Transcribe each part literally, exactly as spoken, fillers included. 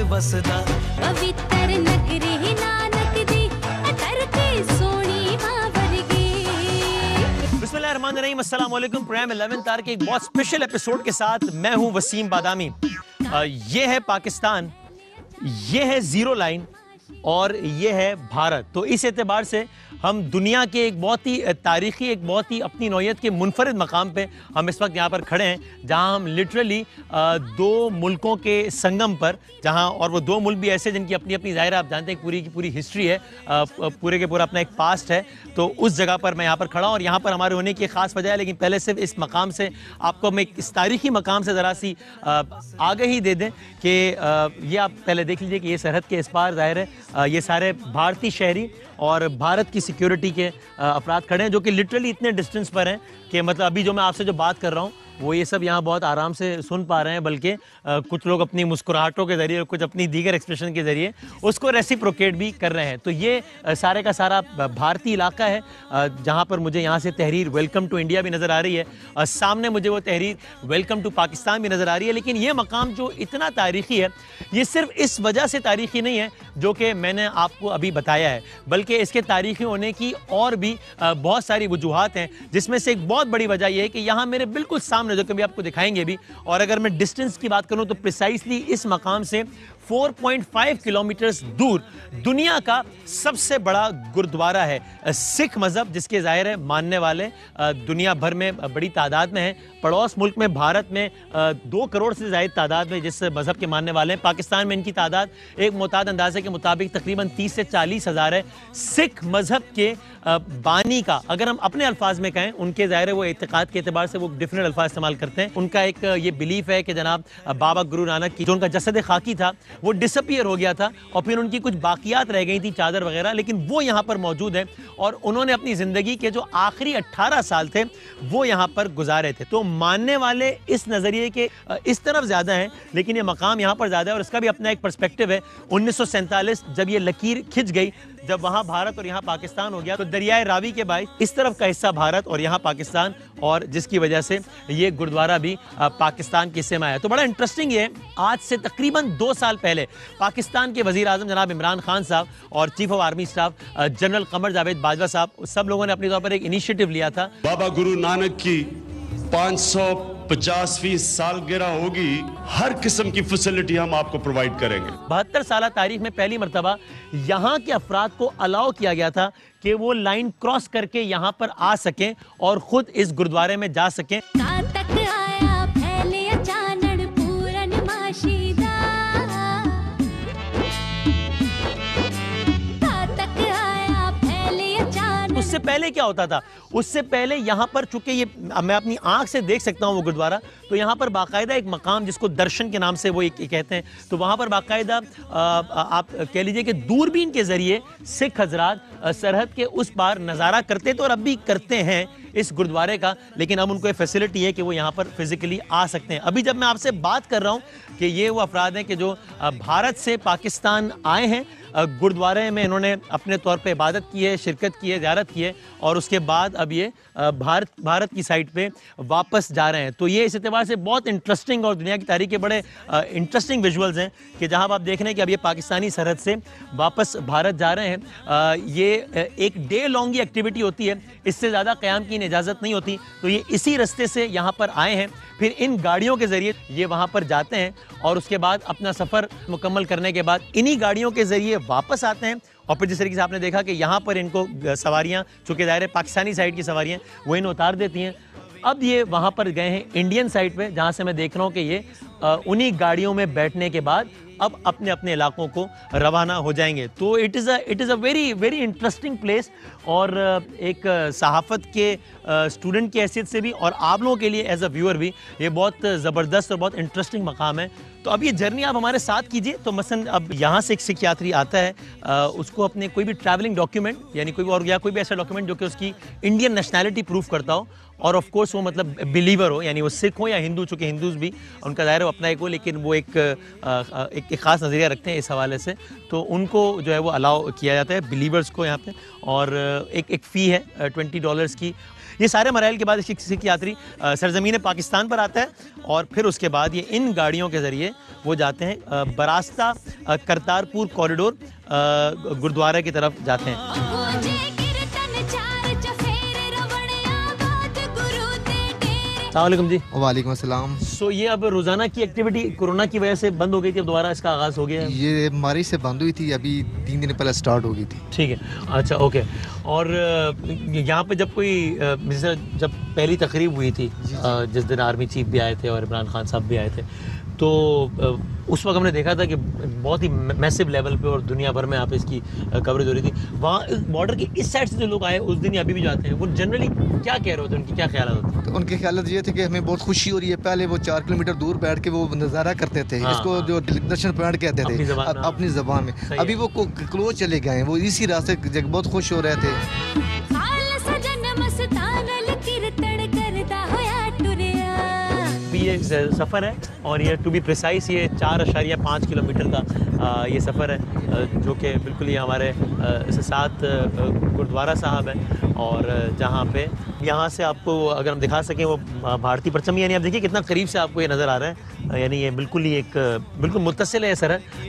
बसदा पवित्र नगरी नानक दी अतर के सोनी मां वर्गी। बिस्मिल्लाहिर्रहमानिर्रहीम, अस्सलाम वालेकुम। प्रोग्राम इलेवन तार के एक बहुत स्पेशल एपिसोड के साथ मैं हूं वसीम बादामी। ये है पाकिस्तान, ये है जीरो लाइन और ये है भारत। तो इस एतबार से हम दुनिया के एक बहुत ही तारीखी, एक बहुत ही अपनी नौयत के मुनफरिद मकाम पे हम इस वक्त यहाँ पर खड़े हैं, जहाँ हम लिटरली दो मुल्कों के संगम पर, जहाँ और वो दो मुल्क भी ऐसे जिनकी अपनी अपनी ज़ाहिर आप जानते हैं पूरी की पूरी हिस्ट्री है, पूरे के पूरा अपना एक पास्ट है। तो उस जगह पर मैं यहाँ पर खड़ा हूँ और यहाँ पर हमारे होने की ख़ास वजह है। लेकिन पहले सिर्फ इस मकाम से आपको हम एक इस तारीखी मकाम से ज़रा सी आगाही दे दें कि ये आप पहले देख लीजिए कि ये सरहद के इस पार ज़ाहिर है ये सारे भारतीय शहरी और भारत की सिक्योरिटी के अफराद खड़े हैं, जो कि लिटरली इतने डिस्टेंस पर हैं कि मतलब अभी जो मैं आपसे जो बात कर रहा हूँ वो ये सब यहाँ बहुत आराम से सुन पा रहे हैं, बल्कि कुछ लोग अपनी मुस्कुराहटों के ज़रिए, कुछ अपनी दीगर एक्सप्रेशन के ज़रिए उसको रेसिप्रोकेट भी कर रहे हैं। तो ये सारे का सारा भारतीय इलाका है, जहाँ पर मुझे यहाँ से तहरीर वेलकम टू इंडिया भी नज़र आ रही है, सामने मुझे वो तहरीर वेलकम टू पाकिस्तान भी नज़र आ रही है। लेकिन ये मकाम जो इतना तारीख़ी है, ये सिर्फ इस वजह से तारीख़ी नहीं है जो कि मैंने आपको अभी बताया है, बल्कि इसके तारीख़ी होने की और भी बहुत सारी वजूहात हैं, जिसमें से एक बहुत बड़ी वजह यह है कि यहाँ मेरे बिल्कुल सामने, जो कभी आपको दिखाएंगे भी, और अगर मैं डिस्टेंस की बात करूं तो प्रिसाइसली इस मकाम से चार पॉइंट पाँच किलोमीटर्स दूर दुनिया का सबसे बड़ा गुरुद्वारा है। सिख मज़हब जिसके ज़ाहिर है मानने वाले दुनिया भर में बड़ी तादाद में हैं। पड़ोस मुल्क में भारत में दो करोड़ से ज़ायद तादाद में जिस मज़हब के मानने वाले हैं। पाकिस्तान में इनकी तादाद एक मुताद अंदाजे के मुताबिक तकरीबन तीस से चालीस हज़ार है। सिख मज़हब के बानी का अगर हम अपने अल्फाज में कहें, उनके ज़ाहिर है वो एतक़ाद के एतबार से वो डिफरेंट अल्फाज इस्तेमाल करते हैं। उनका एक ये बिलीफ है कि जनाब बाबा गुरु नानक की जो उनका जसद खाकी था वो डिसअपियर हो गया था और फिर उनकी कुछ बाकियात रह गई थी, चादर वगैरह, लेकिन वो यहाँ पर मौजूद है और उन्होंने अपनी ज़िंदगी के जो आखिरी अट्ठारह साल थे वो यहाँ पर गुजारे थे। तो मानने वाले इस नज़रिए के इस तरफ ज़्यादा हैं, लेकिन ये मकाम यहाँ पर ज़्यादा है और इसका भी अपना एक पर्सपेक्टिव है। उन्नीस सौ सैंतालीस जब ये लकीर खिंच गई, जब वहाँ भारत और यहाँ पाकिस्तान हो गया, तो दरियाए रावी के बाइस इस तरफ का हिस्सा भारत और यहाँ पाकिस्तान, और जिसकी वजह से ये गुरुद्वारा भी पाकिस्तान के हिस्से में आया। तो बड़ा इंटरेस्टिंग ये है, आज से तकरीबन दो साल पहले पाकिस्तान के वज़ीर आज़म जनाब इमरान खान साहब और chief of army staff general Qamar Javed Bajwa साहब, सब लोगों ने अपने तौर पर एक इनिशिएटिव लिया था। बाबा गुरु नानक की पाँच सौ पचासवीं सालगिरह होगी, हर किस्म की फैसिलिटी हम आपको प्रोवाइड करेंगे। बहत्तर साल तारीख में पहली मरतबा यहाँ के अफराद को अलाउ किया गया था कि वो लाइन क्रॉस करके यहाँ पर आ सकें और खुद इस गुरुद्वारे में जा सकें। तक आया फैले अचानक पूरन माशीदा, तक आया फैले अचानक। उससे पहले क्या होता था? उससे पहले यहाँ पर, चूंकि ये मैं अपनी आंख से देख सकता हूँ वो गुरुद्वारा, तो यहाँ पर बाकायदा एक मकाम जिसको दर्शन के नाम से वो एक कहते हैं, तो वहाँ पर बाकायदा आप कह लीजिए कि दूरबीन के ज़रिए सिख हजरात सरहद के उस पार नज़ारा करते थे और अब भी करते हैं इस गुरुद्वारे का। लेकिन अब उनको ये फैसिलिटी है कि वो यहाँ पर फिज़िकली आ सकते हैं। अभी जब मैं आपसे बात कर रहा हूँ कि ये वो अफराद हैं कि जो भारत से पाकिस्तान आए हैं, गुरुद्वारे में इन्होंने अपने तौर पे इबादत की है, शिरकत की है, ज़ियारत की है, और उसके बाद अब ये भारत भारत की साइड पे वापस जा रहे हैं। तो ये इस एतबार से बहुत इंटरेस्टिंग और दुनिया की तारीख के बड़े इंटरेस्टिंग विजुअल्स हैं कि जहाँ आप देख रहे हैं कि अब ये पाकिस्तानी सरहद से वापस भारत जा रहे हैं। आ, ये एक डे लॉन्ग की एक्टिविटी होती है, इससे ज़्यादा क़याम की इजाज़त नहीं होती। तो ये इसी रास्ते से यहाँ पर आए हैं, फिर इन गाड़ियों के ज़रिए ये वहाँ पर जाते हैं और उसके बाद अपना सफ़र मुकम्मल करने के बाद इन्हीं गाड़ियों के ज़रिए वापस आते हैं। और फिर जिस तरीके से आपने देखा कि यहाँ पर इनको सवारियाँ, चूँकि ज़ाहिर है पाकिस्तानी साइड की सवारियाँ वो इन उतार देती हैं। अब ये वहाँ पर गए हैं इंडियन साइड पे, जहाँ से मैं देख रहा हूँ कि ये उन्हीं गाड़ियों में बैठने के बाद अब अपने अपने इलाकों को रवाना हो जाएंगे। तो it is a it is a very very interesting place, और एक सहाफ़त के स्टूडेंट की हैसियत से भी और आप लोगों के लिए एज अ व्यूअर भी ये बहुत ज़बरदस्त और बहुत इंटरेस्टिंग मकाम है। तो अब ये जर्नी आप हमारे साथ कीजिए। तो मसलन अब यहाँ से एक सिख यात्री आता है, आ, उसको अपने कोई भी ट्रैवलिंग डॉक्यूमेंट यानी कोई और या कोई भी ऐसा डॉक्यूमेंट जो कि उसकी इंडियन नेशनैलिटी प्रूफ करता हो, और ऑफ कोर्स वो मतलब बिलीवर हो, यानी वो सिख हो या हिंदू, चूँकि हिंदूज़ भी उनका ज़ाहिर है अपना एक हो, लेकिन वो एक एक, एक ख़ास नज़रिया रखते हैं इस हवाले से, तो उनको जो है वो अलाउ किया जाता है बिलीवर्स को यहाँ पे। और एक एक फ़ी है ट्वेंटी डॉलर्स की। ये सारे मराइल के बाद सिख सिख यात्री अ, सरजमीन पाकिस्तान पर आता है और फिर उसके बाद ये इन गाड़ियों के ज़रिए वो जाते हैं अ, बरास्ता अ, करतारपुर कॉरिडोर अ, गुरुद्वारा की तरफ जाते हैं। अस्सलाम वालेकुम जी। वालेकुम अस्सलाम। सो ये अब रोज़ाना की एक्टिविटी कोरोना की वजह से बंद हो गई थी, अब दोबारा इसका आगाज़ हो गया है? ये मार्च से बंद हुई थी, अभी तीन दिन पहले स्टार्ट हो गई थी। ठीक है, अच्छा ओके। और अ, यहाँ पे जब कोई अ, जैसे जब पहली तकरीब हुई थी अ, जिस दिन आर्मी चीफ भी आए थे और इमरान खान साहब भी आए थे, तो अ, उस वक्त हमने देखा था कि बहुत ही मैसिव लेवल पे और दुनिया भर में यहाँ पे इसकी कवरेज हो रही थी। वहाँ बॉर्डर के इस साइड से जो लोग आए उस दिन या अभी भी जाते हैं, वो जनरली क्या कह रहे होते हैं, उनकी क्या ख्याल होते हैं? तो उनके ख्याल ये थे कि हमें बहुत खुशी हो रही है। पहले वो चार किलोमीटर दूर बैठ के वो नज़ारा करते थे, हाँ, इसको हाँ। जो दर्शन पॉइंट कहते अपनी थे ज़बान में, अप- अपनी ज़बान में। सही अभी है। वो क्लोज चले गए हैं, वो इसी रास्ते जग बहुत खुश हो रहे थे। भी ये सफ़र है और ये टू बी प्रिसाइस ये चार अशारिया पाँच किलोमीटर का आ, ये सफ़र है आ, जो कि बिल्कुल ये हमारे आ, साथ आ, गुरुद्वारा साहब है और जहाँ पे यहाँ से आपको अगर हम दिखा सकें वो भारतीय परचम, यानी आप देखिए कितना करीब से आपको ये नज़र आ रहा है, यानी ये बिल्कुल ही एक बिल्कुल मुत्तसिल है सर है।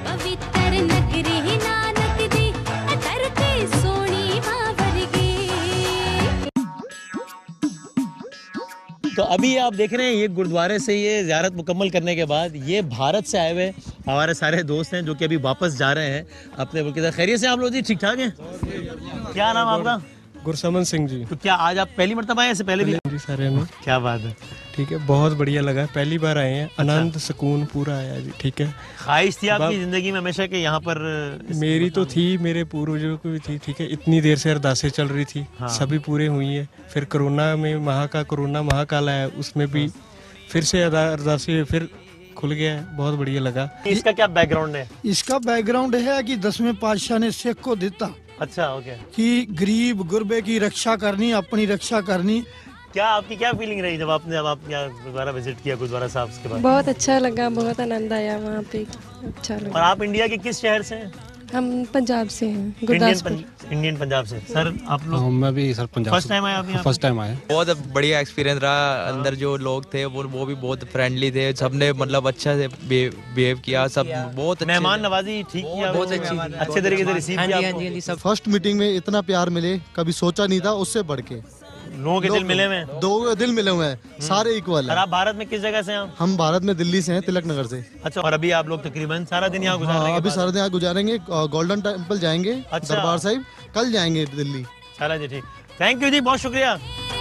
तो अभी आप देख रहे हैं ये गुरुद्वारे से ये ज़ियारत मुकम्मल करने के बाद ये भारत से आए हुए हमारे सारे दोस्त हैं जो कि अभी वापस जा रहे हैं अपने मुल्क की तरफ। खैरियत से आप लोग जी? ठीक ठाक हैं? क्या नाम आपका? गुरसमन सिंह जी। तो क्या आज आप पहली मरतबा आए, इससे पहले भी? जी सारे में। क्या बात है, ठीक है, बहुत बढ़िया लगा, पहली बार आए हैं, आनंद सुकून पूरा आया जी। ठीक है, ख्वाहिश थी आपकी ज़िंदगी में हमेशा कि यहाँ पर? मेरी तो थी, मेरे पूर्वजों की भी थी। ठीक है, इतनी देर से अरदासें चल रही थी, हाँ। सभी पूरे हुई है। फिर कोरोना में महा का कोरोना महाकाल आया, उसमें भी फिर से अदा- अरदासें फिर खुल गया है, बहुत बढ़िया लगा। इसका क्या बैकग्राउंड है? इसका बैकग्राउंड है कि दसवें पातशाह ने सिख को दिता अच्छा ओके। कि गरीब गुरबे की रक्षा करनी, अपनी रक्षा करनी। क्या आपकी क्या फीलिंग रही जब आपने जब आप यहाँ गुरुद्वारा विजिट किया, गुरुद्वारा साहब के बाद? बहुत अच्छा लगा, बहुत आनंद आया वहाँ पे, अच्छा और लगा। आप इंडिया के किस शहर से हैं? हम पंजाब से हैं, इंडियन गुरदासपुर। पं, इंडियन पंजाब से। सर आप लोग मैं भी सर पंजाब फर्स्ट टाइम आए आप यहाँ? फर्स्ट टाइम आया। बहुत बढ़िया एक्सपीरियंस रहा। अंदर जो लोग थे वो वो भी बहुत फ्रेंडली थे, सबने मतलब अच्छा से बिहेव किया, सब बहुत अच्छे मेहमान नवाजी ठीक किया, बहुत अच्छी थी, अच्छे तरीके से रिसीव किया आपको? फर्स्ट मीटिंग में इतना प्यार मिले कभी सोचा नहीं था, उससे बढ़ के लोगों के दिल मिले हुए हैं, दो दिल मिले हुए हैं, सारे इक्वल और है। आप भारत में किस जगह से हैं? हम भारत में दिल्ली से हैं, तिलक नगर से। अच्छा, और अभी आप लोग तकरीबन सारा दिन यहाँ गुजार रहे हाँ, हैं? अभी सारे दिन यहाँ गुजारेंगे, गोल्डन टेम्पल जाएंगे, अच्छा। दरबार साहिब, कल जाएंगे दिल्ली। चला जी, ठीक, थैंक यू जी, बहुत शुक्रिया।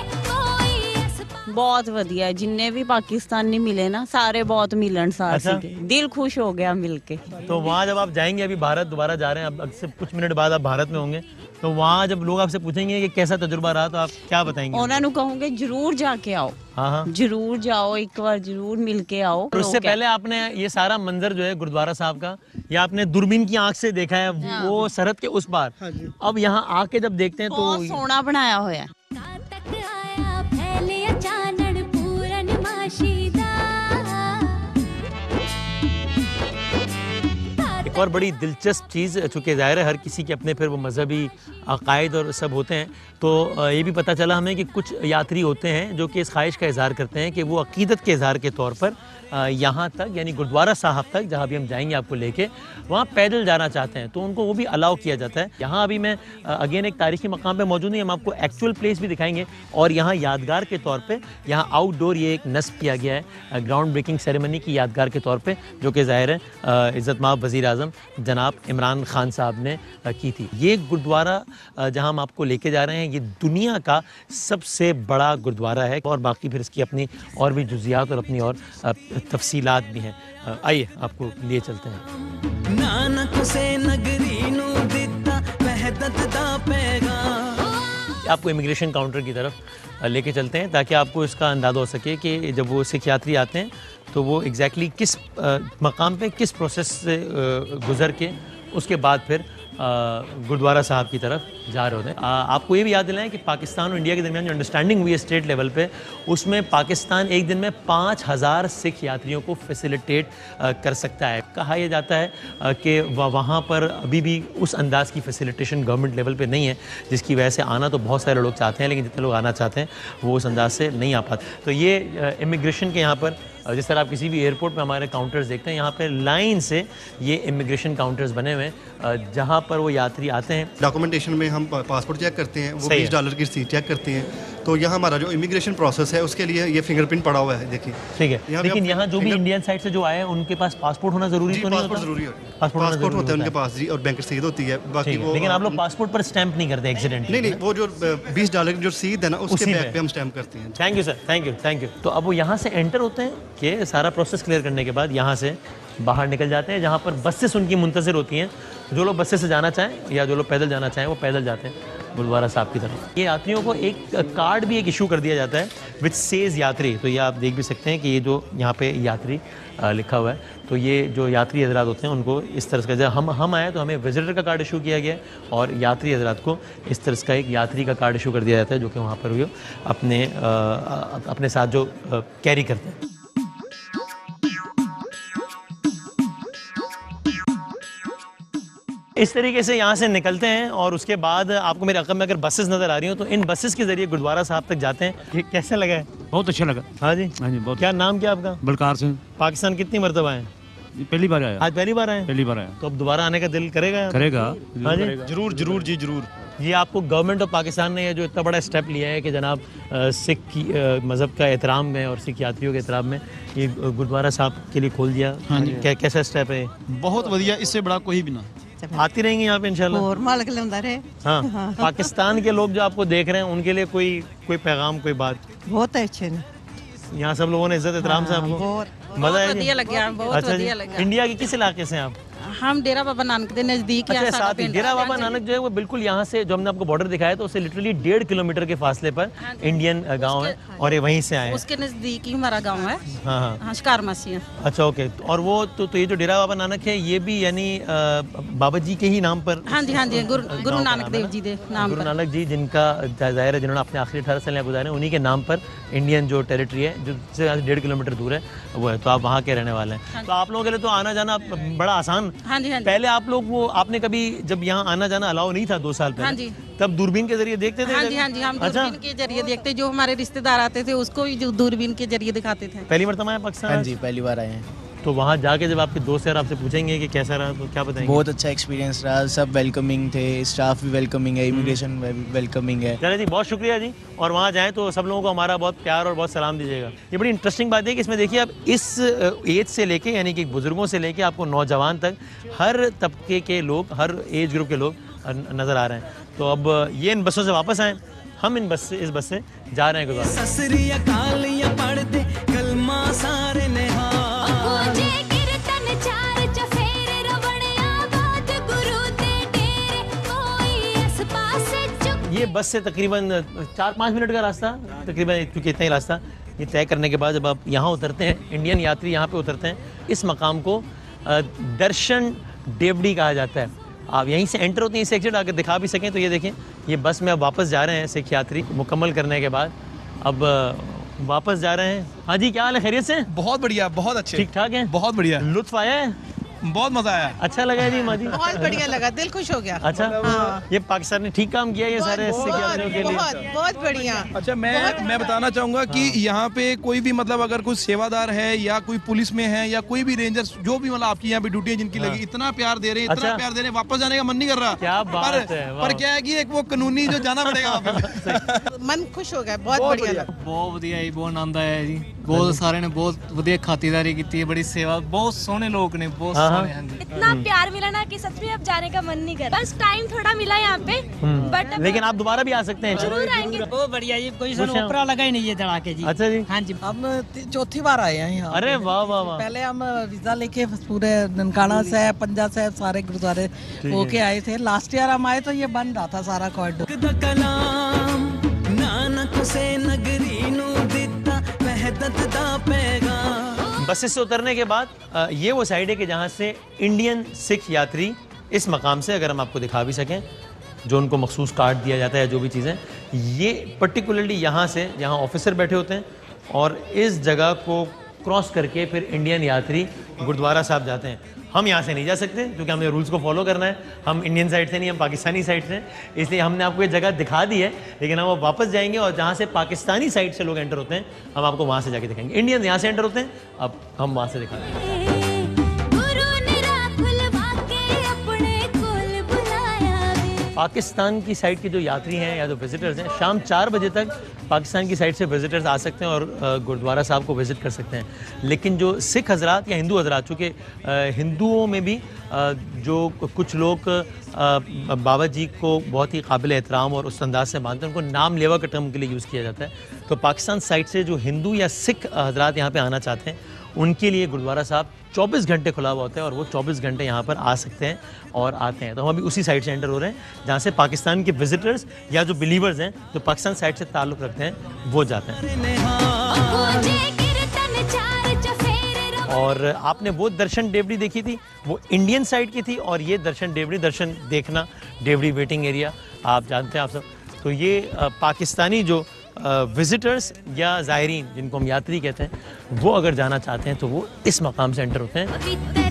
बहुत ਵਧੀਆ, जिन्ने भी पाकिस्तानी मिले ना सारे बहुत मिलनसार अच्छा। सीगे, दिल खुश हो गया मिलके। तो वहाँ जब आप जाएंगे, अभी भारत दोबारा जा रहे हैं, अब से कुछ मिनट बाद आप भारत में होंगे, तो वहाँ जब लोग आपसे पूछेंगे कि कैसा तजुर्बा रहा, तो आप क्या बताएंगे? ਉਹਨਾਂ ਨੂੰ ਕਹੂੰਗੇ जरूर जाके आओ, हाँ हाँ, जरूर जाओ, एक बार जरूर मिलके आओ। और उससे पहले आपने ये सारा मंजर जो है गुरुद्वारा साहब का, ये आपने दूरबीन की आंख से देखा है, वो सरहद के उस पार। अब यहाँ आके जब देखते हैं बहुत तो सोहना बनाया होया है। एक और बड़ी दिलचस्प चीज़, चूँकि ज़ाहिर है हर किसी के अपने फिर वो मजहबी अकायद और सब होते हैं, तो ये भी पता चला हमें कि कुछ यात्री होते हैं जो कि इस ख्वाहिश का इज़हार करते हैं कि वो अकीदत के इज़हार के तौर पर यहाँ तक, यानी गुरुद्वारा साहब तक, जहाँ भी हम जाएंगे आपको लेके, वहाँ पैदल जाना चाहते हैं, तो उनको वो भी अलाउ किया जाता है। यहाँ अभी मैं अगेन एक तारीखी मकाम पे मौजूद नहीं, हम आपको एक्चुअल प्लेस भी दिखाएंगे, और यहाँ यादगार के तौर पे यहाँ आउटडोर ये एक नस्ब किया गया है ग्राउंड ब्रेकिंग सेरेमनी की यादगार के तौर पे, जो कि ज़ाहिर है इज़्ज़तमाब वज़ीर आज़म जनाब इमरान खान साहब ने की थी। ये गुरुद्वारा जहाँ हम आपको लेके जा रहे हैं, ये दुनिया का सबसे बड़ा गुरुद्वारा है, और बाकी फिर इसकी अपनी और भी जुज़ियात और अपनी और तफसीलात भी हैं। आइए आपको लिए चलते हैं। नानक से नगरी नू दिता वहदत दा पैगाम। आपको इमिग्रेशन काउंटर की तरफ लेके चलते हैं ताकि आपको इसका अंदाज़ा हो सके कि जब वो सिख यात्री आते हैं तो वो एग्जैक्टली किस मकाम पे किस प्रोसेस से गुज़र के उसके बाद फिर गुरुद्वारा साहब की तरफ जा रहे होते हैं। आ, आपको ये भी याद दिलाएं कि पाकिस्तान और इंडिया के दरमियान जो अंडरस्टैंडिंग हुई है स्टेट लेवल पे, उसमें पाकिस्तान एक दिन में पाँच हज़ार सिख यात्रियों को फैसिलिटेट कर सकता है। कहा यह जाता है आ, कि वहाँ पर अभी भी उस अंदाज़ की फैसिलिटेशन गवर्नमेंट लेवल पे नहीं है, जिसकी वजह से आना तो बहुत सारे लोग चाहते हैं, लेकिन जितने लोग आना चाहते हैं वो उस अंदाज से नहीं आ पाते। तो ये इमिग्रेशन के यहाँ पर, जिस तरह आप किसी भी एयरपोर्ट में हमारे काउंटर्स देखते हैं, यहाँ पे लाइन से ये इमिग्रेशन काउंटर्स बने हुए हैं, जहाँ पर वो यात्री आते हैं। डॉक्यूमेंटेशन में हम पासपोर्ट चेक करते हैं, वो बीस डॉलर की रसीद चेक करते हैं। तो यहाँ हमारा जो इमिग्रेशन प्रोसेस है उसके लिए ये फिंगरप्रिंट पड़ा हुआ है, देखिए। ठीक है, लेकिन यहाँ जो भी इंडियन साइड से जो आए हैं उनके पास पासपोर्ट होना जरूरी तो नहीं होता? जरूरी है, पासपोर्ट होता है उनके पास जी, और बैंक रसीद होती है। बाकी वो, लेकिन आप लोग पासपोर्ट पर स्टैंप नहीं करते एक्सीडेंट? नहीं नहीं, वो जो बीस डॉलर की जो रसीद है ना, उसके बैक पे हम स्टैंप करते हैं। Thank you sir, thank you thank you. तो अब वो यहाँ से एंटर होते हैं कि सारा प्रोसेस क्लियर करने के बाद यहाँ से बाहर निकल जाते हैं, जहाँ पर बसेस उनकी मुंतज़िर होती हैं। जो लोग बसेस से जाना चाहें या जो लोग पैदल जाना चाहें वो पैदल जाते हैं गुरुद्वारा साहब की तरफ। ये यात्रियों को एक कार्ड भी एक इशू कर दिया जाता है विच सेज यात्री। तो ये आप देख भी सकते हैं कि ये जो यहाँ पे यात्री लिखा हुआ है, तो ये जो यात्री हजरात होते हैं उनको इस तरह का, जब हम हम आए तो हमें विजिटर का कार्ड इशू किया गया और यात्री हजरात को इस तरह का एक यात्री का कार्ड इशू कर दिया जाता है, जो कि वहाँ पर वो अपने आ, अपने साथ जो कैरी करते हैं। इस तरीके से यहाँ से निकलते हैं और उसके बाद आपको मेरे अक़ब में अगर बसेस नज़र आ रही हो तो इन बसेस के ज़रिए गुरुद्वारा साहब तक जाते हैं। कैसा लगा है? बहुत अच्छा लगा। हाँ जी, हाँ जी, बहुत। क्या नाम क्या आपका? बलकार सिंह। पाकिस्तान कितनी मरतबा आए? पहली बार आया। आज पहली बार आए? पहली बार आया। तो अब दोबारा आने का दिल करेगा? करेगा। हाँ जी, जरूर जरूर जी जरूर। ये आपको गवर्नमेंट ऑफ पाकिस्तान ने ये जो इतना बड़ा स्टेप लिया है कि जनाब सिख की मज़हब का एहतराम में और सिख यात्रियों के एहतराम में ये गुरुद्वारा साहब के लिए खोल दिया। हाँ जी। कै, कैसा स्टेप है? बहुत बढ़िया, इससे बड़ा कोई भी ना। आती रहेंगी यहाँ पे इंशाल्लाह। और मालिक लंदा रहे। हाँ, पाकिस्तान के लोग जो आपको देख रहे हैं उनके लिए कोई कोई पैगाम, कोई बात? बहुत अच्छे ने यहाँ सब लोगों ने इज्जत एहतराम से आपको मजा आया? बढ़िया लगा, बहुत अच्छा बढ़िया जी। लगा। इंडिया के किस इलाके से हैं आप? हम डेरा बाबा नानक के नजदीक अच्छा, साथ ही डेरा बाबा नानक जो है वो बिल्कुल यहाँ से, जो हमने आपको बॉर्डर दिखाया तो उससे लिटरली डेढ़ किलोमीटर के फासले पर इंडियन गांव है और ये वहीं से आए हैं। उसके नजदीक ही हमारा गांव है। हाँ हाँ, हाँ, शिकार मासी है। अच्छा ओके। और वो तो, तो ये जो डेरा बाबा नानक है ये भी यानी बाबा जी के ही नाम पर? हाँ जी हाँ जी, गुरु गुरु नानक देव जी के नाम पर। गुरु नानक जी जिनका जाहिर है जिन्होंने अपने आखिरी अठारह साल यहाँ गुजारे, उन्हीं के नाम पर इंडियन जो टेरिटरी है जो से डेढ़ किलोमीटर दूर है वो है। तो आप वहाँ के रहने वाले हैं, तो आप लोगों के लिए तो आना जाना बड़ा आसान। हाँ जी हाँ जी। पहले आप लोग वो, आपने कभी जब यहाँ आना जाना अलाउ नहीं था दो साल पहले, हाँ जी, तब दूरबीन के जरिए देखते थे? हाँ जी हाँ जी, हम दूरबीन के जरिए देखते, जो हमारे रिश्तेदार आते थे उसको भी जो दूरबीन के जरिए दिखाते थे। पहली बार आए पाकिस्तान? हाँ जी, पहली बार आए हैं। तो वहाँ जाके जब आपके दोस्त यार आपसे पूछेंगे कि कैसा रहा तो क्या बताएंगे? बहुत अच्छा एक्सपीरियंस रहा, सब वेलकमिंग थे, स्टाफ भी वेलकमिंग है, इमिग्रेशन वेलकमिंग है। चलिए जी, बहुत शुक्रिया जी। और वहाँ जाएँ तो सब लोगों को हमारा बहुत प्यार और बहुत सलाम दीजिएगा। ये बड़ी इंटरेस्टिंग बात है कि इसमें देखिए आप इस एज से लेके, यानी कि बुजुर्गों से लेके आपको नौजवान तक हर तबके के लोग, हर एज ग्रुप के लोग नज़र आ रहे हैं। तो अब ये इन बसों से वापस आए, हम इन बस से इस बस से जा रहे हैं गुरुद्वारा। ये बस से तकरीबन चार पाँच मिनट का रास्ता, तकरीबन क्योंकि इतना ही रास्ता, ये तय करने के बाद जब आप यहाँ उतरते हैं, इंडियन यात्री यहाँ पे उतरते हैं, इस मकाम को दर्शन देवड़ी कहा जाता है। आप यहीं से एंटर होते हैं, इसे एग्जिट आकर दिखा भी सकें तो ये देखें, ये बस में अब वापस जा रहे हैं सिख यात्री मुकम्मल करने के बाद, अब वापस जा रहे हैं। हाँ जी, क्या हाल है, खैरियत से? बहुत बढ़िया, बहुत अच्छे, ठीक ठाक है, बहुत बढ़िया। लुत्फ आया है? बहुत मजा आया। अच्छा लगा है जी माजी? बहुत बढ़िया लगा, दिल खुश हो गया। अच्छा, हाँ। ये पाकिस्तान ने ठीक काम किया ये सारे सिख यात्रियों के लिए, बहुत बहुत बढ़िया। अच्छा, मैं मैं बताना चाहूंगा कि यहाँ पे कोई भी मतलब अगर कोई सेवादार है या कोई पुलिस में है या कोई भी रेंजर, जो भी मतलब आपकी यहाँ पे ड्यूटी है जिनकी लगी, इतना प्यार दे रहे हैं, इतना प्यार दे रहे हैं, वापस जाने का मन नहीं कर रहा। क्या बात है। पर क्या है कि एक वो कानूनी जो जाना पड़ेगा। मन खुश हो गया, बहुत बढ़िया। बहुत बढ़िया जी, बहुत आनंद आया जी, बहुत सारे ने बहुत बढ़िया खातिरदारी की है, बड़ी सेवा, बहुत सोहने लोग ने, बहुत सोहने। इतना प्यार मिला ना कि सच में अब जाने का मन नहीं कर रहा। बस टाइम थोड़ा मिला यहाँ पे, बट लेकिन आप दोबारा भी आ सकते हैं। जरूर आएंगे। बहुत बढ़िया जी, कोई ऊपरा लगा ही नहीं है धड़ाके जी। अच्छा जी, हाँ जी, हम चौथी बार आए हैं यहाँ। अरे वाह वाह वाह। पहले हम वीजा लेके पूरे ननकाना से, पंजा से सारे गुरुद्वारे होके आए थे। लास्ट ईयर हम आए तो ये बंद रहा था सारा कॉरिडोर। बसेस से उतरने के बाद ये वो साइड है कि जहाँ से इंडियन सिख यात्री इस मकाम से अगर हम आपको दिखा भी सकें, जो उनको मखसूस कार्ड दिया जाता है, जो भी चीज़ें, ये पर्टिकुलरली यहाँ से, यहाँ ऑफिसर बैठे होते हैं और इस जगह को क्रॉस करके फिर इंडियन यात्री गुरुद्वारा साहब जाते हैं। हम यहाँ से नहीं जा सकते क्योंकि हमें रूल्स को फॉलो करना है। हम इंडियन साइड से नहीं, हम पाकिस्तानी साइड से, इसलिए हमने आपको ये जगह दिखा दी है, लेकिन हम वापस जाएंगे और जहाँ से पाकिस्तानी साइड से लोग एंटर होते हैं हम आपको वहाँ से जाके दिखाएंगे। इंडियन यहाँ से एंटर होते हैं, अब हम वहाँ से दिखाएंगे। पाकिस्तान की साइड के जो यात्री हैं या जो विजिटर्स हैं, शाम चार बजे तक पाकिस्तान की साइड से विजिटर्स आ सकते हैं और गुरुद्वारा साहब को विज़िट कर सकते हैं। लेकिन जो सिख हजरात या हिंदू हजरात, चूँकि हिंदुओं में भी जो कुछ लोग बाबा जी को बहुत ही काबिल एहतराम और उस अंदाज से मानते हैं, उनको नाम लेवा का टर्म के लिए यूज़ किया जाता है। तो पाकिस्तान साइड से जो हिंदू या सिख हजरात यहाँ पर आना चाहते हैं, उनके लिए गुरुद्वारा साहब चौबीस घंटे खुला हुआ होता है और वो चौबीस घंटे यहाँ पर आ सकते हैं और आते हैं। तो हम अभी उसी साइड से एंटर हो रहे हैं जहाँ से पाकिस्तान के विजिटर्स या जो बिलीवर्स हैं, जो पाकिस्तान साइड से ताल्लुक़ रखते हैं, वो जाते हैं। और आपने वो दर्शन डेवड़ी देखी थी, वो इंडियन साइड की थी, और ये दर्शन डेवड़ी, दर्शन देखना, डेवड़ी वेटिंग एरिया आप जानते हैं आप सब। तो ये पाकिस्तानी जो विजिटर्स या ज़ायरीन, जिनको हम यात्री कहते हैं, वो अगर जाना चाहते हैं तो वो इस मकाम से एंटर होते हैं।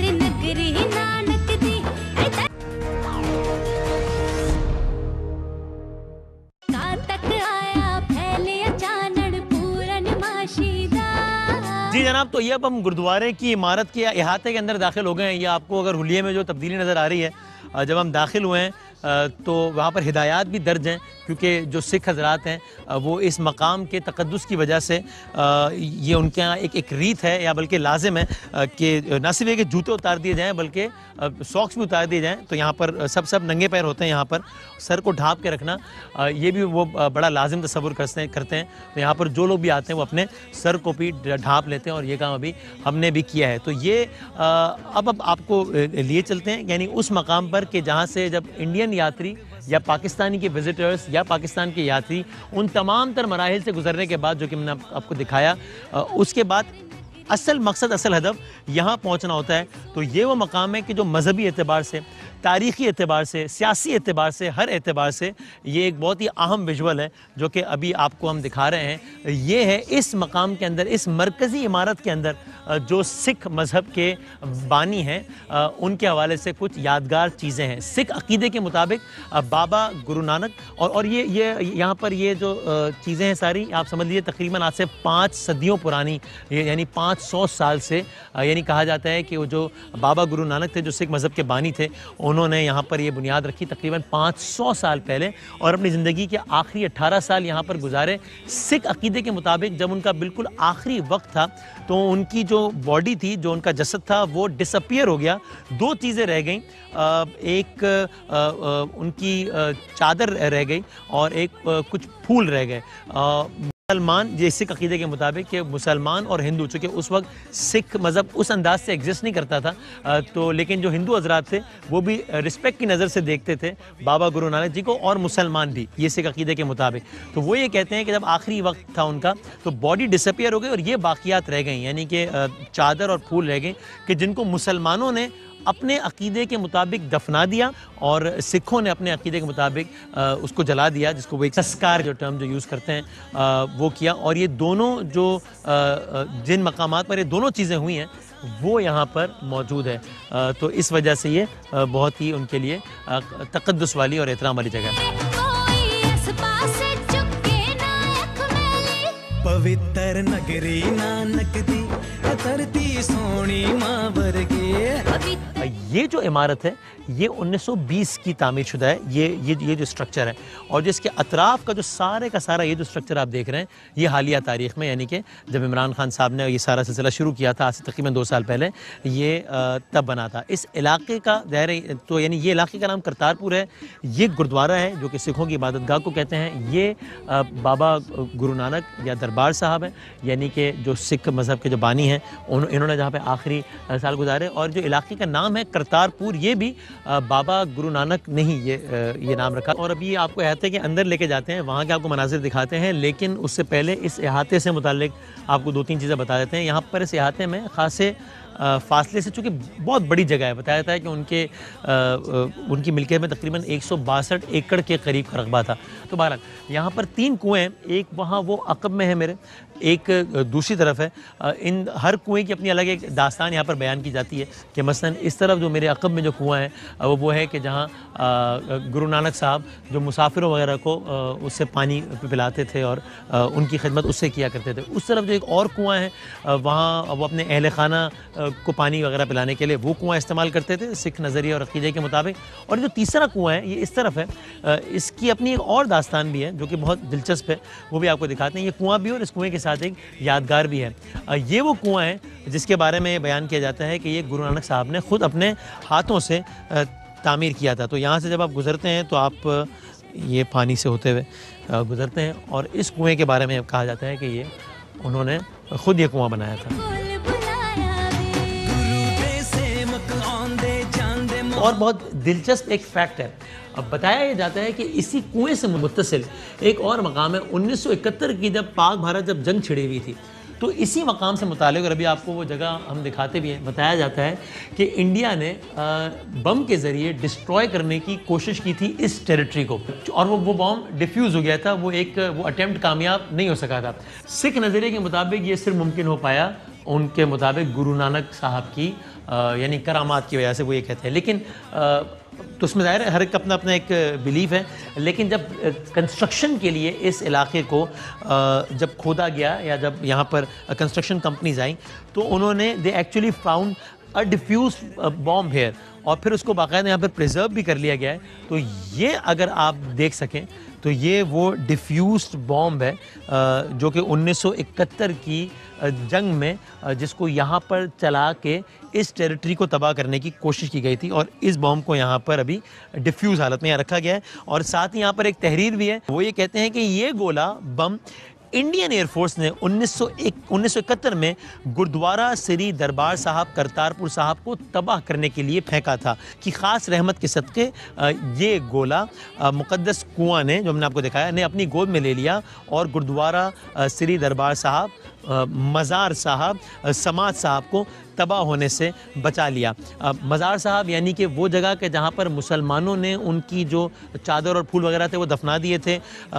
जी जनाब, तो ये अब हम गुरुद्वारे की इमारत के अहाते के अंदर दाखिल हो गए हैं। ये आपको अगर हुलिये में जो तब्दीली नज़र आ रही है, जब हम दाखिल हुए हैं तो वहाँ पर हिदायत भी दर्ज हैं, क्योंकि जो सिख हजरात हैं वो इस मकाम के तक़द्दुस की वजह से ये उनके यहाँ एक एक रीत है, या बल्कि लाजिम है कि न सिर्फ कि जूते उतार दिए जाएँ बल्कि सॉक्स भी उतार दिए जाएँ। तो यहाँ पर सब सब नंगे पैर होते हैं, यहाँ पर सर को ढाँप के रखना ये भी वो बड़ा लाजिम तसव्वुर करते हैं करते हैं तो यहाँ पर जो लोग भी आते हैं वो अपने सर को भी ढाँप लेते हैं, और ये काम अभी हमने भी किया है। तो ये अब अब आपको लिए चलते हैं यानी उस मकाम पर कि जहाँ से जब इंडियन यात्री या पाकिस्तानी के विजिटर्स या पाकिस्तान के यात्री उन तमाम तर मराहिल से गुजरने के बाद, जो कि मैंने आप, आपको दिखाया, उसके बाद असल मकसद, असल हदफ यहाँ पहुँचना होता है। तो ये वो मकाम है कि जो मजहबी एतबार से, तारीख़ी एतबार से, सियासी एतबार से, हर एतबार से ये एक बहुत ही अहम विजुअल है जो कि अभी आपको हम दिखा रहे हैं। ये है इस मकाम के अंदर, इस मरकज़ी इमारत के अंदर जो सिख मज़हब के बानी हैं उनके हवाले से कुछ यादगार चीज़ें हैं। सिख अक़ीदे के मुताबिक बाबा गुरु नानक, और और ये ये यहाँ पर ये जो चीज़ें हैं सारी आप समझ लीजिए तकरीबन आज से पाँच सदियों पुरानी, यानी पाँच सौ साल से, यानी कहा जाता है कि वो जो बाबा गुरु नानक थे, जो सिख मज़हब के बानी थे, उन्होंने यहाँ पर ये बुनियाद रखी तकरीबन पाँच सौ साल पहले, और अपनी ज़िंदगी के आखिरी अट्ठारह साल यहाँ पर गुजारे। सिख अक़ीदे के मुताबिक जब उनका बिल्कुल आखिरी वक्त था तो उनकी जो बॉडी थी, जो उनका जसद था, वो डिसअपियर हो गया। दो चीज़ें रह गईं, एक उनकी चादर रह गई और एक कुछ फूल रह गए। मुसलमान, ये सिख अक़ीदे के मुताबिक कि मुसलमान और हिंदू, चूँकि उस वक्त सिख मज़हब उस अंदाज से एग्जिस्ट नहीं करता था, तो लेकिन जो हिंदू हजरात थे वो भी रिस्पेक्ट की नज़र से देखते थे बाबा गुरु नानक जी को, और मुसलमान भी, ये सिख अक़ीदे के मुताबिक। तो वो ये कहते हैं कि जब आखिरी वक्त था उनका तो बॉडी डिसअपियर हो गई और ये बाक़ियात रह गई, यानी कि चादर और फूल रह गए कि जिनको मुसलमानों ने अपने अक़ीदे के मुताबिक दफना दिया और सिखों ने अपने अक़ीदे के मुताबिक उसको जला दिया, जिसको वो एक संस्कार जो टर्म जो यूज़ करते हैं वो किया। और ये दोनों जो जिन मकामात पर ये दोनों चीज़ें हुई हैं वो यहाँ पर मौजूद है, तो इस वजह से ये बहुत ही उनके लिए तक़द्दुस वाली और एहतराम वाली जगह है। पवित्र नगरी नानक दी धरती सोनी मां वर्गे। ये जो इमारत है ये उन्नीस सौ बीस की तामीर शुदा है, ये ये ये जो स्ट्रक्चर है, और जिसके अतराफ़ का जो सारे का सारा ये जो स्ट्रक्चर आप देख रहे हैं ये हालिया तारीख़ में, यानी कि जब इमरान खान साहब ने ये सारा सिलसिला शुरू किया था आज से तकरीबन दो साल पहले, ये तब बना था। इस इलाके का ज़ाहिर तो यानी ये इलाके का नाम करतारपुर है। ये गुरुद्वारा है जो कि सिखों की इबादतगाह को कहते हैं। ये बाबा गुरु नानक या दरबार साहब हैं, यानी कि जो सिख मज़हब के जो बानी हैं, इन्होंने जहाँ पर आखिरी साल गुजारे, और जो इलाके का नाम है करतारपुर, ये भी बाबा गुरु नानक ने ही ये ये नाम रखा। और अभी आपको अहाते के अंदर लेके जाते हैं, वहाँ के आपको मनाजिर दिखाते हैं, लेकिन उससे पहले इस अहाते से मुतालिक आपको दो तीन चीज़ें बता देते हैं। यहाँ पर इस अहाते में खासे फासले से, चूँकि बहुत बड़ी जगह है, बताया जाता है कि उनके आ, उनकी मिल्कियत में तकरीबन एक सौ बासठ एकड़ के करीब का रकबा था। तो बहरहाल यहाँ पर तीन कुएँ हैं, एक वहाँ वो अकब में है मेरे, एक दूसरी तरफ है। इन हर कुएं की अपनी अलग एक दास्तान यहाँ पर बयान की जाती है कि मसलन इस तरफ जो मेरे अकब में जो कुआं है वो वो है कि जहाँ गुरु नानक साहब जो मुसाफिरों वगैरह को उससे पानी पिलाते थे और उनकी खिदमत उससे किया करते थे। उस तरफ जो एक और कुआं है वहाँ वो अपने अहल खाना को पानी वगैरह पिलाने के लिए वो कुआं इस्तेमाल करते थे सिख नज़रिए और अक़ीदे के मुताबिक। और जो तीसरा कुआं है ये इस तरफ है, इसकी अपनी एक और दास्तान भी है जो कि बहुत दिलचस्प है, वो भी आपको दिखाते हैं। ये कुआं भी और इस कुएँ के साथ एक यादगार भी है। ये वो कुआं है जिसके बारे में बयान किया जाता है कि ये गुरु नानक साहब ने खुद अपने हाथों से तामीर किया था। तो यहाँ से जब आप गुज़रते हैं तो आप ये पानी से होते हुए गुज़रते हैं और इस कुएं के बारे में कहा जाता है कि ये उन्होंने खुद ये कुआं बनाया था। और बहुत दिलचस्प एक फैक्ट है, अब बताया जाता है कि इसी कुएं से मुत्तसिल एक और मकाम है। उन्नीस सौ इकहत्तर की जब पाक भारत जब जंग छिड़ी हुई थी तो इसी मकाम से मुतालिक, और अभी आपको वो जगह हम दिखाते भी हैं, बताया जाता है कि इंडिया ने बम के ज़रिए डिस्ट्रॉय करने की कोशिश की थी इस टेरिटरी को, और वो वो बम डिफ्यूज़ हो गया था। वो एक वो अटैम्प्ट कामयाब नहीं हो सका था। सिख नज़रिए के मुताबिक ये सिर्फ मुमकिन हो पाया उनके मुताबिक गुरु नानक साहब की यानी करामात की वजह से, वो ये कहते हैं। लेकिन आ, तो उसमें ज़ाहिर है हर एक अपना अपना एक बिलीफ है। लेकिन जब कंस्ट्रक्शन के लिए इस इलाके को आ, जब खोदा गया या जब यहाँ पर कंस्ट्रक्शन कंपनीज आई तो उन्होंने they actually found a defuse bomb here, और फिर उसको बाकायदा यहाँ पर प्रिजर्व भी कर लिया गया है। तो ये अगर आप देख सकें तो ये वो डिफ्यूज्ड बॉम्ब है जो कि उन्नीस सौ इकहत्तर की जंग में जिसको यहाँ पर चला के इस टेरिटरी को तबाह करने की कोशिश की गई थी, और इस बॉम्ब को यहाँ पर अभी डिफ्यूज़ हालत में यहाँ रखा गया है। और साथ ही यहाँ पर एक तहरीर भी है, वो ये कहते हैं कि ये गोला बम इंडियन एयरफोर्स ने उन्नीस सौ इकहत्तर में गुरुद्वारा श्री दरबार साहब करतारपुर साहब को तबाह करने के लिए फेंका था कि ख़ास रहमत के सदक़े ये गोला मुक़द्दस कुआं ने, जो हमने आपको दिखाया, ने अपनी गोद में ले लिया और गुरुद्वारा श्री दरबार साहब, मज़ार साहब, समाज साहब को तबाह होने से बचा लिया। मज़ार साहब यानी कि वो जगह के जहाँ पर मुसलमानों ने उनकी जो चादर और फूल वगैरह थे वो दफना दिए थे।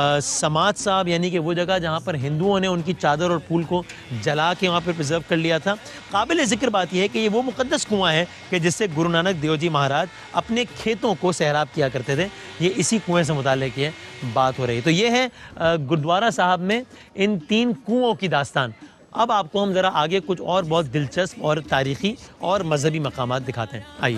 समाज साहब यानी कि वो जगह जहाँ पर हिंदुओं ने उनकी चादर और फूल को जला के वहाँ पर प्रिजर्व कर लिया था। काबिल ज़िक्र बात यह है कि ये वो मुक़द्दस कुआं है कि जिससे गुरु नानक देव जी महाराज अपने खेतों को सैराब किया करते थे। ये इसी कुएँ से मुताल्लिक़ ये बात हो रही है। तो ये है गुरुद्वारा साहब में इन तीन कुओं की दास्तान। अब आपको हम ज़रा आगे कुछ और बहुत दिलचस्प और तारीख़ी और मजहबी मकामात दिखाते हैं। आइए।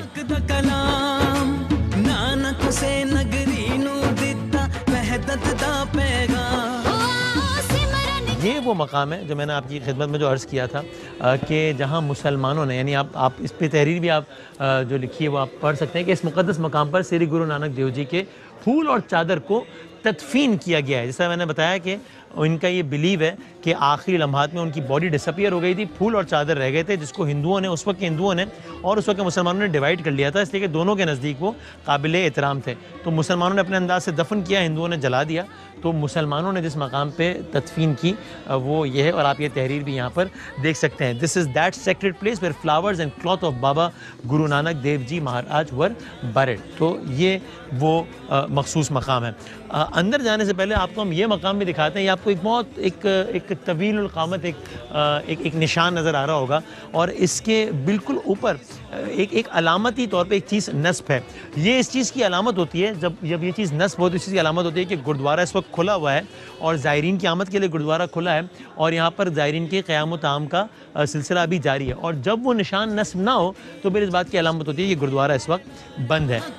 ये वो मकाम है जो मैंने आपकी खिदमत में जो अर्ज़ किया था कि जहाँ मुसलमानों ने, यानी आप आप इस पे तहरीर भी आप आ, जो लिखी है वो आप पढ़ सकते हैं कि इस मुक़द्दस मकाम पर श्री गुरु नानक देव जी के फूल और चादर को तदफीन किया गया है। जैसा मैंने बताया कि इनका ये बिलीव है कि आखिरी लम्हात में उनकी बॉडी डिसअपियर हो गई थी, फूल और चादर रह गए थे, जिसको हिंदुओं ने, उस वक्त के हिंदुओं ने और उस वक्त के मुसलमानों ने डिवाइड कर लिया था, इसलिए कि दोनों के नज़दीक वो काबिल एहतराम थे। तो मुसलमानों ने अपने अंदाज से दफन किया, हिंदुओं ने जला दिया। तो मुसलमानों ने जिस मकाम पे तदफीन की वो ये है, और आप ये तहरीर भी यहाँ पर देख सकते हैं। This is that sacred place where flowers and cloth of Baba Guru Nanak Dev ji Maharaj were buried. तो ये वो मखसूस मकाम है। आ, अंदर जाने से पहले आपको हम ये मकाम भी दिखाते हैं। ये आपको एक बहुत एक एक तवील क़ामत एक, एक एक निशान नज़र आ रहा होगा, और इसके बिल्कुल ऊपर एक एक अलामती तौर पे एक चीज़ नस्ब है। ये इस चीज़ की अलामत होती है, जब जब ये चीज़ नस्ब होती है, इस चीज़ की अलामत होती है कि गुरुद्वारा इस वक्त खुला हुआ है और ज़ायरीन की आमद के लिए गुरुद्वारा खुला है, और यहाँ पर ज़ायरीन के क़याम व ताम का सिलसिला अभी जारी है। और जब वो निशान नस्ब ना हो तो फिर इस बात की अलामत होती है कि गुरुद्वारा इस वक्त बंद है।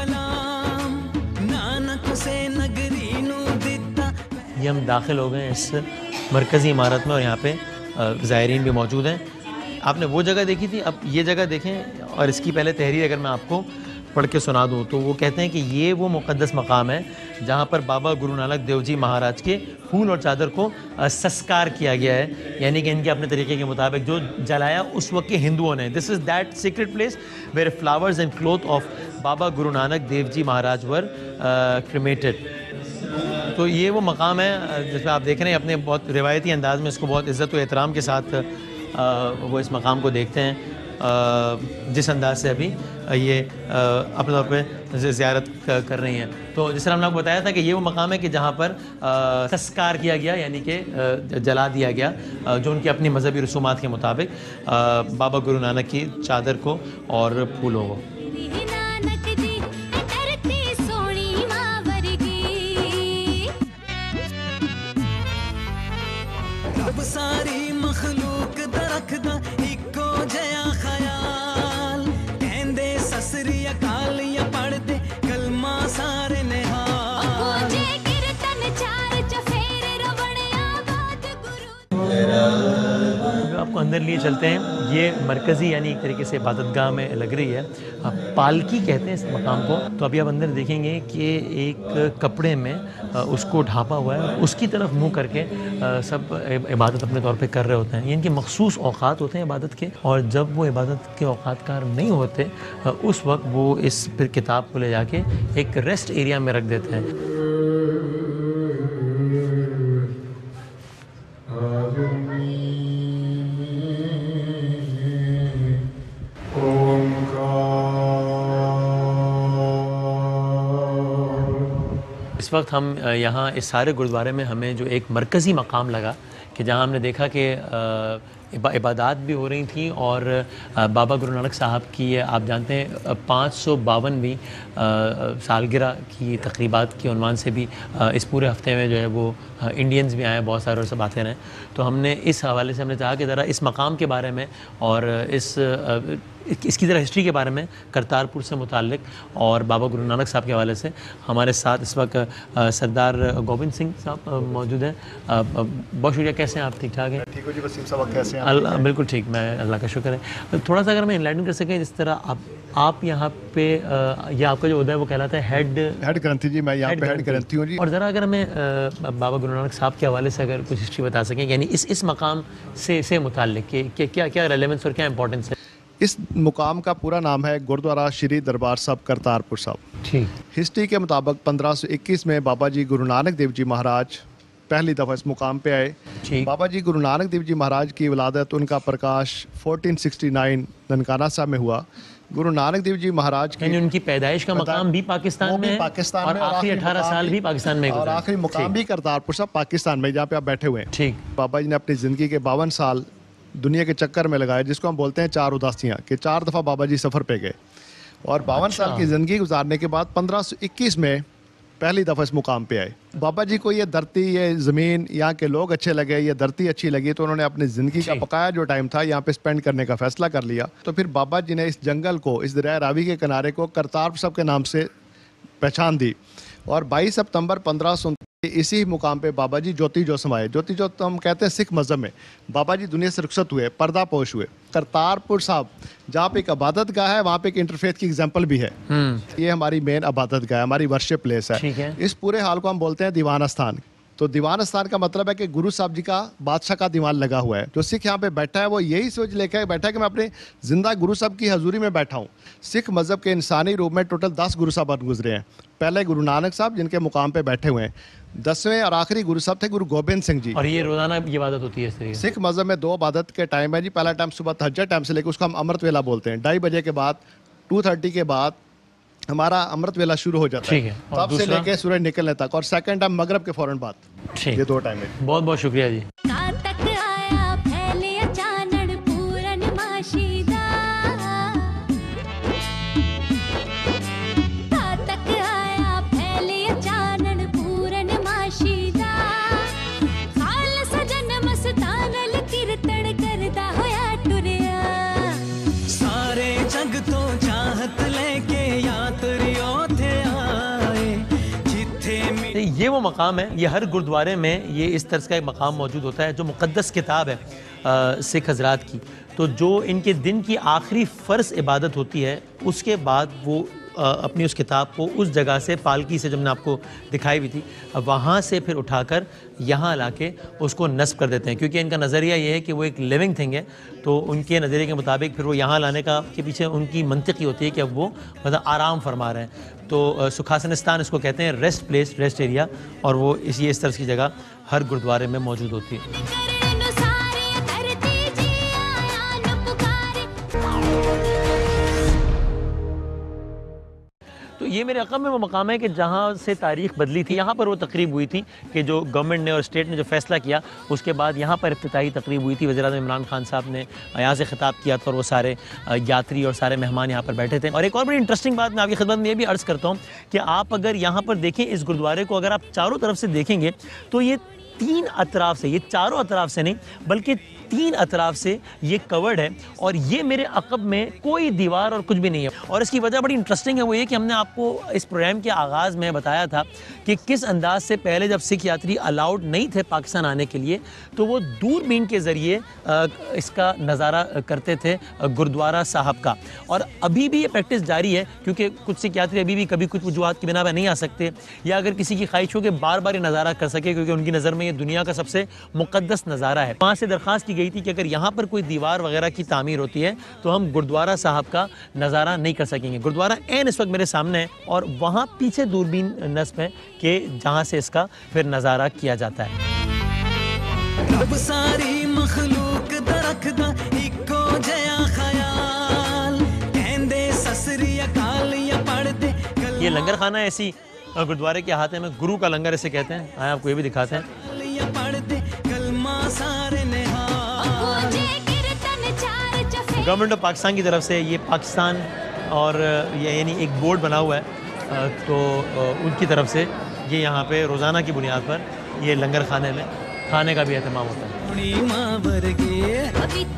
ये हम दाखिल हो गए इस मरकज़ी इमारत में, और यहाँ पे ज़ायरीन भी मौजूद हैं। आपने वो जगह देखी थी, अब ये जगह देखें, और इसकी पहले तहरीर अगर मैं आपको पढ़ के सुना दूँ तो वो कहते हैं कि ये वो मुक़द्दस मकाम है जहाँ पर बाबा गुरु नानक देव जी महाराज के फूल और चादर को संस्कार किया गया है, यानी कि इनके अपने तरीके के मुताबिक जो जलाया उस वक्त के हिंदुओं ने। This is that secret place where flowers and cloth of Baba Guru Nanak Dev ji Maharaj were cremated. तो ये वो मकाम है जिसमें आप देख रहे हैं अपने बहुत रिवायती अंदाज में इसको बहुत इज़्ज़त व एहतराम के साथ वो इस मकाम को देखते हैं, जिस अंदाज से अभी ये अपने तौर पे ज़ियारत कर रही हैं। तो जिस तरह हमने आपको बताया था कि ये वो मकाम है कि जहाँ पर संस्कार किया गया, यानी कि जला दिया गया जो उनकी अपनी मजहबी रसूमात के मुताबिक बाबा गुरु नानक की चादर को और फूलों को। सारी मखलूक दरखदा इको जया ख्याल कहंदे ससरी अकाल या पढ़दे कलमा सारे निहाल कीर्तन चार चफेरे रवणिया बात गुरु। आपको अंदर लिए चलते हैं। ये मरकज़ी यानी एक तरीके से इबादतगाह में लग रही है, पालकी कहते हैं इस मकाम को। तो अभी आप अंदर देखेंगे कि एक कपड़े में उसको ढापा हुआ है, उसकी तरफ मुंह करके सब इबादत अपने तौर पे कर रहे होते हैं। ये इनके मखसूस औक़ात होते हैं इबादत के, और जब वो इबादत के औक़ात कार नहीं होते उस वक्त वो इस फिर किताब को ले जाके एक रेस्ट एरिया में रख देते हैं। इस वक्त हम यहाँ इस सारे गुरुद्वारे में हमें जो एक मरकज़ी मकाम लगा कि जहाँ हमने देखा कि इबादत भी हो रही थी और बाबा गुरु नानक साहब की आप जानते हैं पाँच सौ बावनवीं सालगिरह की तकरीबात के उन्वान से भी इस पूरे हफ्ते में जो है वो इंडियंस भी आए बहुत सारे और सब आते रहे। तो हमने इस हवाले से हमने चाहा कि ज़रा इस मकाम के बारे में और इस इसकी ज़रा हिस्ट्री के बारे में करतारपुर से मुताल्लिक और बाबा गुरु नानक साहब के हवाले से हमारे साथ इस वक्त सरदार गोविंद सिंह साहब मौजूद हैं। बहुत शुक्रिया, कैसे हैं आप? ठीक ठाक हैं? ठीक हो जी वसीम साहब, कैसे हैं? अल्लाह बिल्कुल ठीक, मैं अल्लाह का शुक्र है। थोड़ा सा अगर मैं इनलाइटन कर सकें, जिस तरह आप आप यहाँ पे ये आपका जो उदय वो कहलाता है हेड हेड ग्रंथी जी, मैं यहाँ पे हेड ग्रंथी हूँ जी। और ज़रा अगर हमें बाबा गुरु नानक साहब के हवाले से अगर कुछ हिस्ट्री बता सकें, यानी इस इस मकाम से से मुताल्लिक कि क्या क्या रेलेवेंस और क्या इंपॉर्टेंस है। इस मुकाम का पूरा नाम है गुरुद्वारा श्री दरबार साहब करतारपुर साहब। ठीक। हिस्ट्री के मुताबिक पंद्रह सौ इक्कीस में बाबा जी गुरु नानक देव जी महाराज पहली दफ़ा इस मुकाम पे आए। बाबा जी गुरु नानक देव जी महाराज की विलादत, उनका प्रकाश चौदह सौ उनहत्तर ननकाना साहब में हुआ। गुरु नानक देव जी महाराज की यानी उनकी पैदाइश का मकाम भी पाकिस्तान में है, पाकिस्तान और में आखिरी अठारह साल भी पाकिस्तान में, और आखिरी मुकाम भी करतारपुर साहब पाकिस्तान में, जहाँ पे आप बैठे हुए हैं। ठीक। बाबा जी ने अपनी ज़िंदगी के बावन साल दुनिया के चक्कर में लगाए, जिसको हम बोलते हैं चार उदासियाँ, कि चार दफ़ा बाबा जी सफ़र पे गए और बावन अच्छा। साल की ज़िंदगी गुजारने के बाद पंद्रह सौ इक्कीस में पहली दफ़ा इस मुकाम पे आए। बाबा जी को ये धरती, ये ज़मीन, यहाँ के लोग अच्छे लगे, ये धरती अच्छी लगी, तो उन्होंने अपनी ज़िंदगी का बकाया जो टाइम था यहाँ पे स्पेंड करने का फैसला कर लिया। तो फिर बाबा जी ने इस जंगल को, इस दरिया रावी के किनारे को करतारपुर साहब के नाम से पहचान दी। और बाईस सितंबर पंद्रह सौ इसी मुकाम पे बाबा जी ज्योति जो समाये। ज्योति जो तो हम कहते हैं सिख मज़हब में, बाबा जी दुनिया से रुखसत हुए, पर्दा पोश हुए। करतारपुर साहब जहाँ पे एक इबादत गाह है, वहाँ पे एक इंटरफेथ की एग्जांपल भी है। ये हमारी मेन इबादत गाह है, हमारी वर्शिप प्लेस है। है। इस पूरे हाल को हम बोलते हैं दीवान स्थान। तो दीवान स्थान का मतलब है कि गुरु साहब जी का, बादशाह का दीवान लगा हुआ है। जो सिख यहाँ पे बैठा है वो यही सोच लेकर बैठा है कि मैं अपने जिंदा गुरु साहब की हजूरी में बैठा हूँ। सिख मज़हब के इंसानी रूप में टोटल दस गुरु साहब गुजरे हैं। पहले गुरु नानक साहब जिनके मुकाम पे बैठे हुए हैं, दसवें और आखिरी गुरु साहब थे गुरु गोबिंद सिंह जी। और ये रोजाना ये इबादत होती है इस तरीके से? सिख मज़हब में दो इबादत के टाइम है जी। पहला टाइम सुबह तहज्जुद टाइम से लेकर, उसको हम अमृत वेला बोलते हैं, ढाई बजे के बाद, टू थर्टी के बाद हमारा अमृत वेला शुरू हो जाता है, है। तब से लेके सूरज निकलने तक। और सेकंड टाइम मगरब के फौरन बाद। ये दो टाइम है। बहुत बहुत शुक्रिया जी। ये वो मकाम है, ये हर गुरुद्वारे में ये इस तरह का एक मकाम मौजूद होता है जो मुक़द्दस किताब है आ, सिख हजरात की। तो जो इनके दिन की आखिरी फ़र्ज इबादत होती है, उसके बाद वो अपनी उस किताब को उस जगह से पालकी से, जब मैंने आपको दिखाई हुई थी, वहाँ से फिर उठाकर यहाँ ला के उसको नस्ब कर देते हैं, क्योंकि इनका नज़रिया ये है कि वो एक लिविंग थिंग है। तो उनके नज़रिए के मुताबिक फिर वो यहाँ लाने का के पीछे उनकी मंतिक होती है कि अब वो मतलब आराम फरमा रहे हैं। तो सुखासनिस्तान इसको कहते हैं, रेस्ट प्लेस, रेस्ट एरिया, और वो इस ये इस तरह की जगह हर गुरुद्वारे में मौजूद होती है। तो ये मेरे अक़ब में वो मकाम है कि जहाँ से तारीख़ बदली थी। यहाँ पर वो तकरीब हुई थी कि जो गवर्नमेंट ने और स्टेट ने जो फ़ैसला किया, उसके बाद यहाँ पर इफ्तिताही तकरीब हुई थी। वज़ीर-ए-आज़म इमरान खान साहब ने यहाँ से ख़िताब किया था और वो सारे यात्री और सारे मेहमान यहाँ पर बैठे थे। और एक और बड़ी इंटरेस्टिंग बात मैं आपकी खिदमत में ये भी अर्ज़ करता हूँ कि आप अगर यहाँ पर देखें इस गुरुद्वारे को, अगर आप चारों तरफ से देखेंगे तो ये तीन अतराफ़ से, ये चारों अतराफ़ से नहीं बल्कि तीन अतराफ से ये कवर्ड है, और ये मेरे अक़ब में कोई दीवार और कुछ भी नहीं है। और इसकी वजह बड़ी इंटरेस्टिंग है, वो ये कि हमने आपको इस प्रोग्राम के आगाज़ में बताया था कि किस अंदाज से पहले जब सिख यात्री अलाउड नहीं थे पाकिस्तान आने के लिए, तो वो दूरबीन के ज़रिए इसका नज़ारा करते थे गुरुद्वारा साहब का। और अभी भी ये प्रैक्टिस जारी है, क्योंकि कुछ सिख यात्री अभी भी कभी कुछ वजूहात की बिना पर नहीं आ सकते, या अगर किसी की ख्वाहिश हो कि बार बार ये नज़ारा कर सके, क्योंकि उनकी नज़र में ये दुनिया का सबसे मुक़द्दस नज़ारा है। वहाँ से दरख्वास्त की गई थी कि अगर यहाँ पर कोई दीवार वगैरह की तामीर होती है तो हम गुरुद्वारा साहब का नज़ारा नहीं कर सकेंगे। गुरुद्वारा ऐन इस वक्त मेरे सामने है, और वहाँ पीछे दूरबीन नस्ब है कि जहाँ से इसका फिर नज़ारा किया जाता है। ये लंगर खाना ऐसी गुरुद्वारे के हाथ में गुरु का लंगर इसे कहते हैं। आए आपको ये भी दिखाते हैं। गवर्नमेंट ऑफ पाकिस्तान की तरफ से ये पाकिस्तान और ये यानी एक बोर्ड बना हुआ है, तो उनकी तरफ से ये यहाँ पे रोज़ाना की बुनियाद पर ये लंगर खाने में खाने का भी एहतमाम होता है।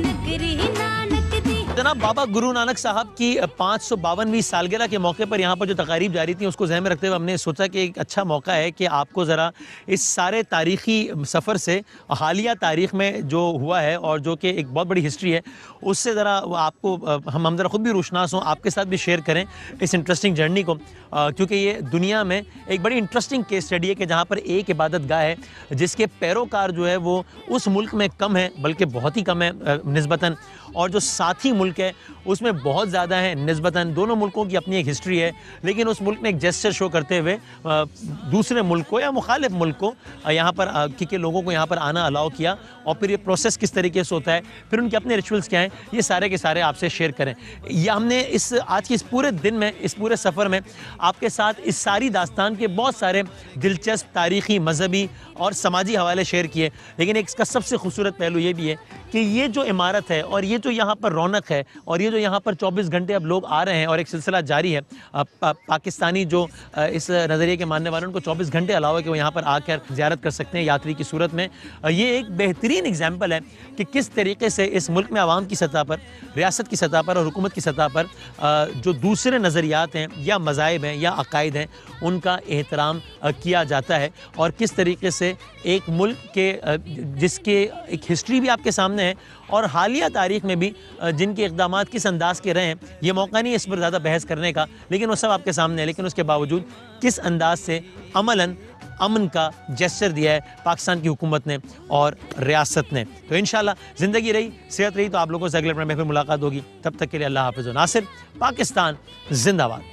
जनाब बाबा गुरु नानक साहब की पाँच सौ बावनवीं सालगिरह के मौके पर यहाँ पर जो तकारीब जारी थी, उसको ज़हन में रखते हुए हमने सोचा कि एक अच्छा मौका है कि आपको ज़रा इस सारे तारीख़ी सफ़र से, हालिया तारीख़ में जो हुआ है और जो कि एक बहुत बड़ी हिस्ट्री है, उससे ज़रा आपको हम हम ज़रा ख़ुद भी रोशनास हों, आपके साथ भी शेयर करें इस इंटरेस्टिंग जर्नी को, क्योंकि ये दुनिया में एक बड़ी इंटरेस्टिंग केस स्टडी है कि जहाँ पर एक इबादत गाह है जिसके पैरोकार जो है वो उस मुल्क में कम है, बल्कि बहुत ही कम है निस्बतन, और जो साथी मुल्क है उसमें बहुत ज़्यादा है निस्बतन। दोनों मुल्कों की अपनी एक हिस्ट्री है, लेकिन उस मुल्क में एक जेस्चर शो करते हुए दूसरे मुल्क को या मुखालिफ मुल्क को यहाँ पर क्योंकि लोगों को यहाँ पर आना अलाउ किया, और फिर ये प्रोसेस किस तरीके से होता है, फिर उनके अपने रिचुअल्स क्या हैं, ये सारे के सारे आपसे शेयर करें। यह हमने इस आज के इस पूरे दिन में, इस पूरे सफ़र में आपके साथ इस सारी दास्तान के बहुत सारे दिलचस्प तारीख़ी, मजहबी और समाजी हवाले शेयर किए, लेकिन एक इसका सबसे खूबसूरत पहलू ये भी है कि ये जो इमारत है और ये जो यहाँ पर रौनक है और ये जो यहाँ पर चौबीस घंटे अब लोग आ रहे हैं और एक सिलसिला जारी है, पा, पाकिस्तानी जो इस नज़रिए के मानने वाले उनको चौबीस घंटे अलावा कि वो यहाँ पर आकर ज़ियारत कर सकते हैं यात्री की सूरत में। ये एक बेहतरीन एग्जाम्पल है कि किस तरीके से इस मुल्क में आवाम की सतह पर, रियासत की सतह पर और हुकूमत की सतह पर जो दूसरे नज़रियात हैं या मज़ाहिब हैं या अकायद हैं, उनका एहतराम किया जाता है, और किस तरीके से एक मुल्क के जिसके एक हिस्ट्री भी आपके सामने है और हालिया तारीख़ में भी जिनके इक़दामात किस अंदाज के रहे हैं। ये मौका नहीं है इस पर ज़्यादा बहस करने का, लेकिन वो सब आपके सामने है। लेकिन उसके बावजूद किस अंदाज से अमलन अमन का जेस्चर दिया है पाकिस्तान की हुकूमत ने और रियासत ने। तो इंशाल्लाह ज़िंदगी रही, सेहत रही, तो आप लोगों से अगले प्रोग्राम में फिर मुलाकात होगी। तब तक के लिए अल्लाह हाफ़िज़। नासिर, पाकिस्तान जिंदाबाद।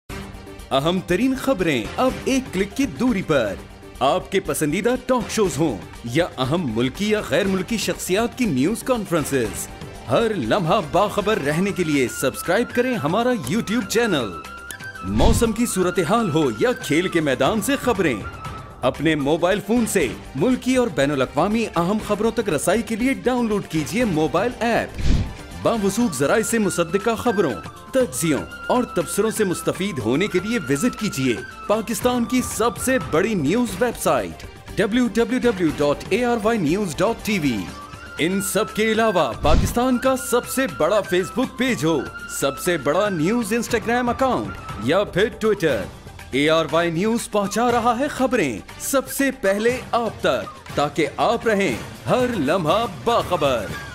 अहम तरीन खबरें अब एक क्लिक की दूरी पर, आपके पसंदीदा टॉक शोज हों या अहम मुल्की या गैर मुल्की शख्सियात की न्यूज कॉन्फ्रेंसेस, हर लम्हा बाखबर रहने के लिए सब्सक्राइब करें हमारा यूट्यूब चैनल। मौसम की सूरत हाल हो या खेल के मैदान से खबरें, अपने मोबाइल फोन से मुल्की और बैनुल अक़वामी अहम खबरों तक रसाई के लिए डाउनलोड कीजिए मोबाइल ऐप। बावसूख ज़राए से मुसद्दिका खबरों, तज्ज़ियों और तबसरों से मुस्तफ़ीद होने के लिए विजिट कीजिए पाकिस्तान की सबसे बड़ी news website W W W dot A R Y news dot T V. इन सब के अलावा पाकिस्तान का सबसे बड़ा फेसबुक पेज हो, सबसे बड़ा न्यूज इंस्टाग्राम अकाउंट या फिर Twitter, A R Y news पहुंचा रहा है खबरें सबसे पहले आप तक, ताकि आप रहें हर लम्हा बाखबर।